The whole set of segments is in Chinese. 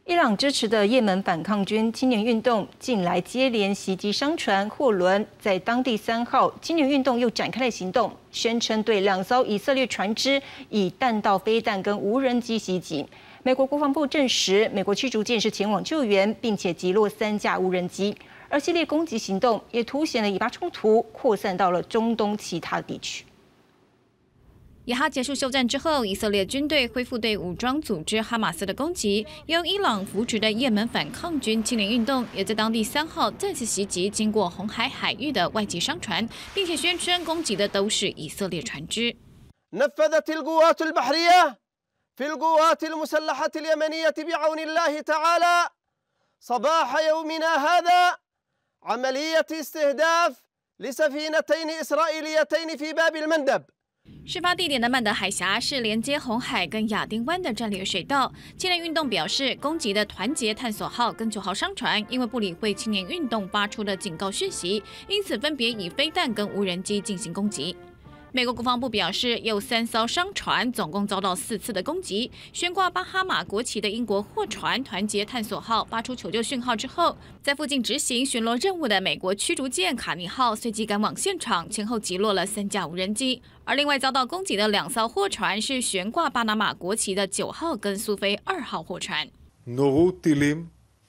伊朗支持的也门反抗军青年运动近来接连袭击商船、货轮，在当地3号，青年运动又展开了行动，宣称对2艘以色列船只以弹道飞弹跟无人机袭击。美国国防部证实，美国驱逐舰是前往救援，并且击落3架无人机。而系列攻击行动也凸显了以巴冲突扩散到了中东其他地区。 以哈结束休战之后，以色列军队恢复对武装组织哈马斯的攻击。由伊朗扶持的也门反抗军青年运动也在当地3号再次袭击经过红海海域的外籍商船，并且宣称攻击的都是以色列船只。 نفذت القوات البحرية في القوات المسلحة اليمنية بعون الله تعالى صباح يومنا هذا عملية استهداف لسفينتين إسرائيليتين في باب المندب. 事发地点的曼德海峡是连接红海跟亚丁湾的战略水道。青年运动表示，攻击的团结探索号跟9号商船因为不理会青年运动发出的警告讯息，因此分别以飞弹跟无人机进行攻击。 美国国防部表示，有3艘商船总共遭到4次的攻击。悬挂巴哈马国旗的英国货船“团结探索号”发出求救讯号之后，在附近执行巡逻任务的美国驱逐舰“卡尼号”随即赶往现场，前后击落了3架无人机。而另外遭到攻击的2艘货船是悬挂巴拿马国旗的9号跟苏菲2号货船。 נורו טילים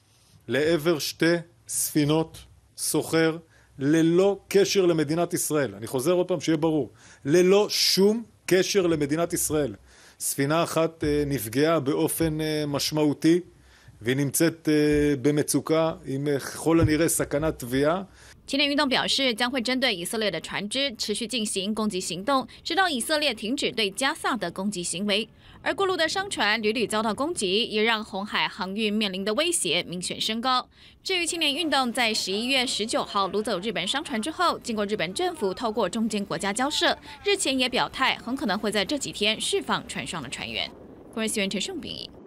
לעבר שתי ספינות סוחר. ללא קשר למדינת ישראל. אני חוזר עוד פעם שיהיה ברור. ללא שום קשר למדינת ישראל. ספינה אחת נפגעה באופן משמעותי, והיא נמצאת במצוקה עם ככל הנראה סכנת טביעה. 青年运动表示，将会针对以色列的船只持续进行攻击行动，直到以色列停止对加萨的攻击行为。而过路的商船屡屡遭到攻击，也让红海航运面临的威胁明显升高。至于青年运动在11月19号掳走日本商船之后，经过日本政府透过中间国家交涉，日前也表态很可能会在这几天释放船上的船员。国人新闻陈胜秉